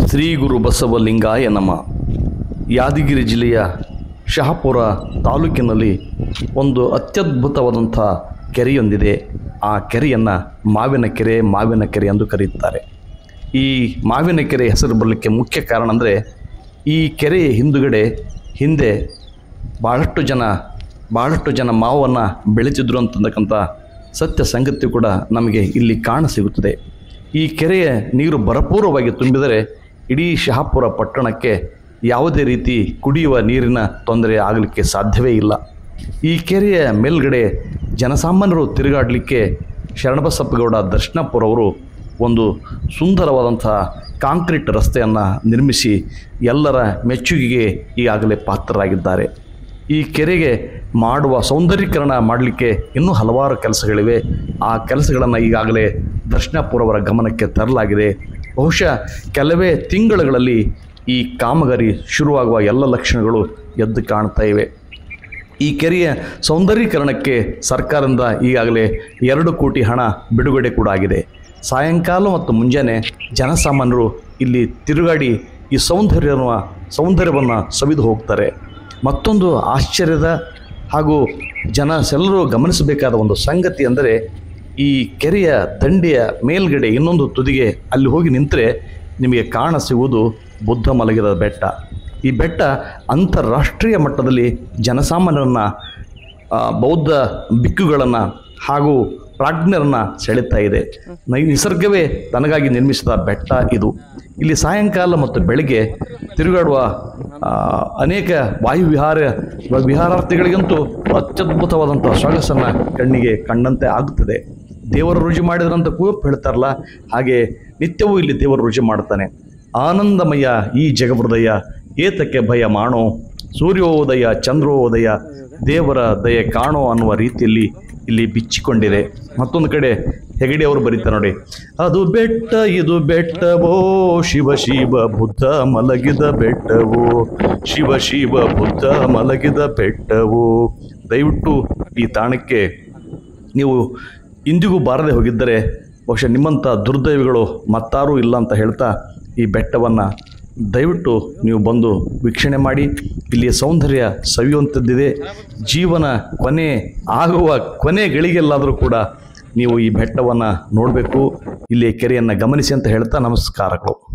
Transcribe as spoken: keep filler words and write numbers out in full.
ಶ್ರೀ ಗುರು ಬಸವಲಿಂಗಾಯ ನಮಃ. ಯಾದಗಿರಿ ಜಿಲ್ಲೆಯ ಶಹಾಪುರ ತಾಲೂಕಿನಲ್ಲಿ ಒಂದು ಅತ್ಯದ್ಭುತವಾದಂಥ ಕೆರೆಯೊಂದಿದೆ. ಆ ಕೆರೆಯನ್ನು ಮಾವಿನ ಕೆರೆ ಮಾವಿನ ಕೆರೆ ಎಂದು ಕರೆಯುತ್ತಾರೆ. ಈ ಮಾವಿನ ಕೆರೆ ಹೆಸರು ಬರಲಿಕ್ಕೆ ಮುಖ್ಯ ಕಾರಣ ಅಂದರೆ ಈ ಕೆರೆಯ ಹಿಂದುಗಡೆ ಹಿಂದೆ ಭಾಳಷ್ಟು ಜನ ಭಾಳಷ್ಟು ಜನ ಮಾವನ್ನು ಬೆಳೀತಿದ್ರು ಅಂತಕ್ಕಂಥ ಸತ್ಯ ಸಂಗತಿ ಕೂಡ ನಮಗೆ ಇಲ್ಲಿ ಕಾಣಸಿಗುತ್ತದೆ. ಈ ಕೆರೆಯ ನೀರು ಭರಪೂರವಾಗಿ ತುಂಬಿದರೆ ಇಡೀ ಶಹಾಪುರ ಪಟ್ಟಣಕ್ಕೆ ಯಾವುದೇ ರೀತಿ ಕುಡಿಯುವ ನೀರಿನ ತೊಂದರೆ ಆಗಲಿಕ್ಕೆ ಸಾಧ್ಯವೇ ಇಲ್ಲ. ಈ ಕೆರೆಯ ಮೇಲ್ಗಡೆ ಜನಸಾಮಾನ್ಯರು ತಿರುಗಾಡಲಿಕ್ಕೆ ಶರಣಬಸಪ್ಪಗೌಡ ದರ್ಶನಪುರವರು ಒಂದು ಸುಂದರವಾದಂಥ ಕಾಂಕ್ರೀಟ್ ರಸ್ತೆಯನ್ನು ನಿರ್ಮಿಸಿ ಎಲ್ಲರ ಮೆಚ್ಚುಗೆಗೆ ಈಗಾಗಲೇ ಪಾತ್ರರಾಗಿದ್ದಾರೆ. ಈ ಕೆರೆಗೆ ಮಾಡುವ ಸೌಂದರ್ಯೀಕರಣ ಮಾಡಲಿಕ್ಕೆ ಇನ್ನೂ ಹಲವಾರು ಕೆಲಸಗಳಿವೆ. ಆ ಕೆಲಸಗಳನ್ನು ಈಗಾಗಲೇ ದರ್ಶನಪುರವರ ಗಮನಕ್ಕೆ ತರಲಾಗಿದೆ. ಬಹುಶಃ ಕೆಲವೇ ತಿಂಗಳುಗಳಲ್ಲಿ ಈ ಕಾಮಗಾರಿ ಶುರುವಾಗುವ ಎಲ್ಲ ಲಕ್ಷಣಗಳು ಎದ್ದು ಕಾಣ್ತಾ ಇವೆ. ಈ ಕೆರೆಯ ಸೌಂದರ್ಯೀಕರಣಕ್ಕೆ ಸರ್ಕಾರದಿಂದ ಈಗಾಗಲೇ ಎರಡು ಕೋಟಿ ಹಣ ಬಿಡುಗಡೆ ಕೂಡ ಆಗಿದೆ. ಸಾಯಂಕಾಲ ಮತ್ತು ಮುಂಜಾನೆ ಜನಸಾಮಾನ್ಯರು ಇಲ್ಲಿ ತಿರುಗಾಡಿ ಈ ಸೌಂದರ್ಯ ಸೌಂದರ್ಯವನ್ನು ಸವಿದು ಹೋಗ್ತಾರೆ. ಮತ್ತೊಂದು ಆಶ್ಚರ್ಯದ ಹಾಗೂ ಜನ ಎಲ್ಲರೂ ಗಮನಿಸಬೇಕಾದ ಒಂದು ಸಂಗತಿ ಅಂದರೆ ಈ ಕೆರೆಯ ದಂಡೆಯ ಮೇಲ್ಗಡೆ ಇನ್ನೊಂದು ತುದಿಗೆ ಅಲ್ಲಿ ಹೋಗಿ ನಿಂತರೆ ನಿಮಗೆ ಕಾಣ ಸಿಗುವುದು ಬುದ್ಧ ಮಲಗಿದ ಬೆಟ್ಟ. ಈ ಬೆಟ್ಟ ಅಂತಾರಾಷ್ಟ್ರೀಯ ಮಟ್ಟದಲ್ಲಿ ಜನಸಾಮಾನ್ಯರನ್ನು, ಬೌದ್ಧ ಬಿಕ್ಕುಗಳನ್ನು ಹಾಗೂ ಪ್ರಾಜ್ಞರನ್ನು ಸೆಳೆತಾ ಇದೆ. ನಿಸರ್ಗವೇ ತನಗಾಗಿ ನಿರ್ಮಿಸಿದ ಬೆಟ್ಟ ಇದು. ಇಲ್ಲಿ ಸಾಯಂಕಾಲ ಮತ್ತು ಬೆಳಗ್ಗೆ ತಿರುಗಾಡುವ ಅನೇಕ ವಾಯುವಿಹಾರ ವಿಹಾರಾರ್ಥಿಗಳಿಗಂತೂ ಅತ್ಯದ್ಭುತವಾದಂಥ ಸೊಗಸನ್ನು ಕಣ್ಣಿಗೆ ಕಂಡಂತೆ ಆಗುತ್ತದೆ. ದೇವರ ರುಜು ಮಾಡಿದ್ರಂತ ಕುವೆಂಪು ಹೇಳ್ತಾರಲ್ಲ, ಹಾಗೆ ನಿತ್ಯವೂ ಇಲ್ಲಿ ದೇವರು ರುಜು ಮಾಡ್ತಾನೆ. ಆನಂದಮಯ ಈ ಜಗಹೃದಯ ಏತಕ್ಕೆ ಭಯ ಮಾಡೋ, ಸೂರ್ಯೋದಯ ಚಂದ್ರೋದಯ ದೇವರ ದಯೆ ಕಾಣೋ ಅನ್ನುವ ರೀತಿಯಲ್ಲಿ ಇಲ್ಲಿ ಬಿಚ್ಚಿಕೊಂಡಿದೆ. ಮತ್ತೊಂದು ಕಡೆ ಹೆಗಡೆ ಅವರು ಬರೀತಾರೆ ನೋಡಿ, ಅದು ಬೆಟ್ಟ ಇದು ಬೆಟ್ಟವೋ, ಶಿವ ಶಿವ ಬುದ್ಧ ಮಲಗಿದ ಬೆಟ್ಟವೋ, ಶಿವ ಶಿವ ಬುದ್ಧ ಮಲಗಿದ ಬೆಟ್ಟವೋ. ದಯವಿಟ್ಟು ಈ ತಾಣಕ್ಕೆ ನೀವು ಇಂದಿಗೂ ಬಾರದೆ ಹೋಗಿದ್ದರೆ ಬಹುಶಃ ನಿಮ್ಮಂಥ ದುರ್ದೈವಿಗಳು ಮತ್ತಾರೂ ಇಲ್ಲ ಅಂತ ಹೇಳ್ತಾ ಈ ಬೆಟ್ಟವನ್ನು ದಯವಿಟ್ಟು ನೀವು ಬಂದು ವೀಕ್ಷಣೆ ಮಾಡಿ. ಇಲ್ಲಿಯ ಸೌಂದರ್ಯ ಸವಿಯುವಂಥದ್ದಿದೆ. ಜೀವನ ಕೊನೆ ಆಗುವ ಕೊನೆ ಗಳಿಗೆಲ್ಲಾದರೂ ಕೂಡ ನೀವು ಈ ಬೆಟ್ಟವನ್ನು ನೋಡಬೇಕು, ಇಲ್ಲಿಯ ಕೆರೆಯನ್ನು ಗಮನಿಸಿ ಅಂತ ಹೇಳ್ತಾ ನಮಸ್ಕಾರಗಳು.